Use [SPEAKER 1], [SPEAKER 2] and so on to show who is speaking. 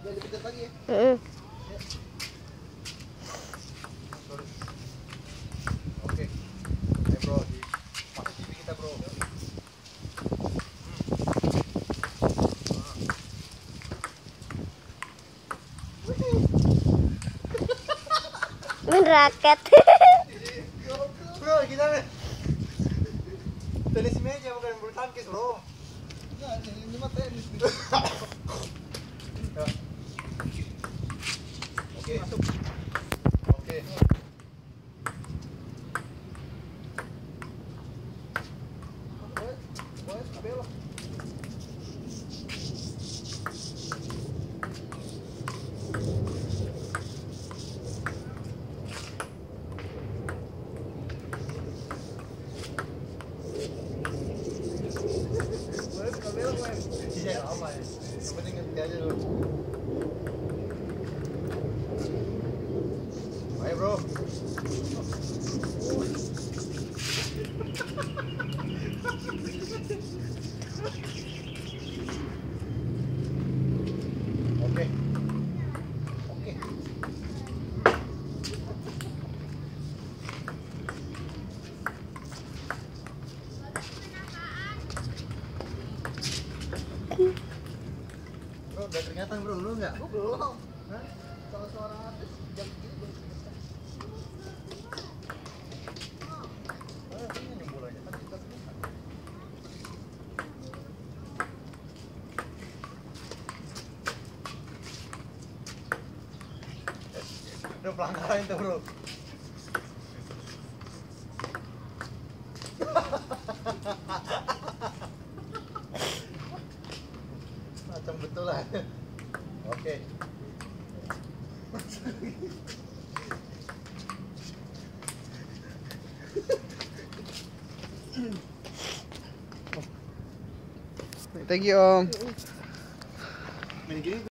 [SPEAKER 1] Dilipat lagi ya. Oke. Ayo bro, pakai TV kita bro.
[SPEAKER 2] Main raket.
[SPEAKER 1] Bro, kita tenis meja bukan bulu tangkis bro. Nah, ini mah tenis. Oke. Oke. Iya, apa ya? Yang penting ngerti aja dulu. Ayo bro. Oke. Oke. Bro, udah keringatan bro, lu enggak? Gua belum. Hah? Kalau seorang artis jam segini belum keringatan. Ini nih bolanya kan kita keringatan. Udah pelanggaran itu bro. Macam betulan. Oke.
[SPEAKER 3] Thank you Om.
[SPEAKER 1] Main gini